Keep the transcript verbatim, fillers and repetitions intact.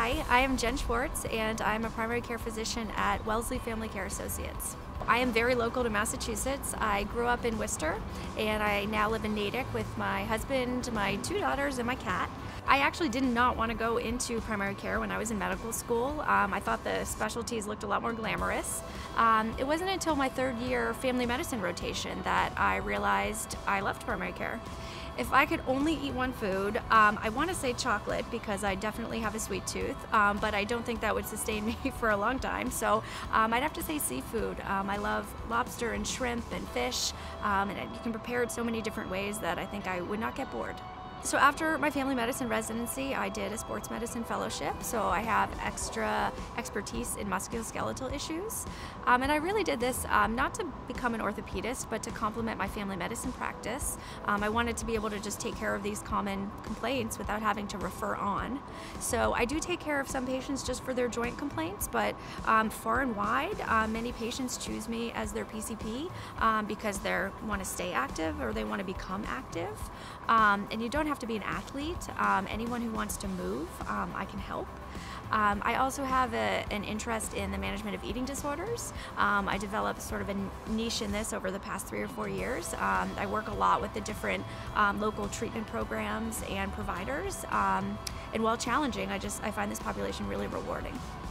Hi, I am Jen Schwartz, and I'm a primary care physician at Wellesley Family Care Associates. I am very local to Massachusetts. I grew up in Worcester, and I now live in Natick with my husband, my two daughters, and my cat. I actually did not want to go into primary care when I was in medical school. Um, I thought the specialties looked a lot more glamorous. Um, it wasn't until my third year family medicine rotation that I realized I loved primary care. If I could only eat one food, um, I want to say chocolate because I definitely have a sweet tooth, um, but I don't think that would sustain me for a long time. So um, I'd have to say seafood. Um, I love lobster and shrimp and fish, um, and you can prepare it so many different ways that I think I would not get bored. So after my family medicine residency, I did a sports medicine fellowship, so I have extra expertise in musculoskeletal issues. Um, and I really did this um, not to become an orthopedist, but to complement my family medicine practice. Um, I wanted to be able to just take care of these common complaints without having to refer on. So I do take care of some patients just for their joint complaints, but um, far and wide, uh, many patients choose me as their P C P um, because they want to stay active or they want to become active. Um, and you don't have to be an athlete. Um, anyone who wants to move, um, I can help. Um, I also have a, an interest in the management of eating disorders. Um, I developed sort of a niche in this over the past three or four years. Um, I work a lot with the different um, local treatment programs and providers. Um, and while challenging, I just I find this population really rewarding.